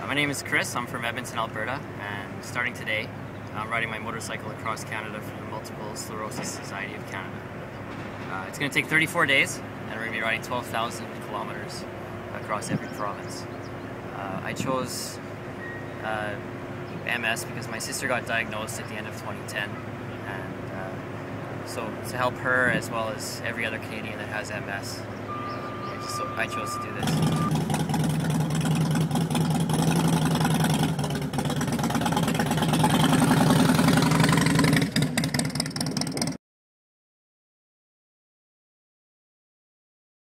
My name is Chris. I'm from Edmonton, Alberta, and starting today, I'm riding my motorcycle across Canada for the Multiple Sclerosis Society of Canada. It's going to take 34 days, and we're going to be riding 12,000 kilometers across every province. I chose MS because my sister got diagnosed at the end of 2010, and so to help her as well as every other Canadian that has MS, I chose to do this.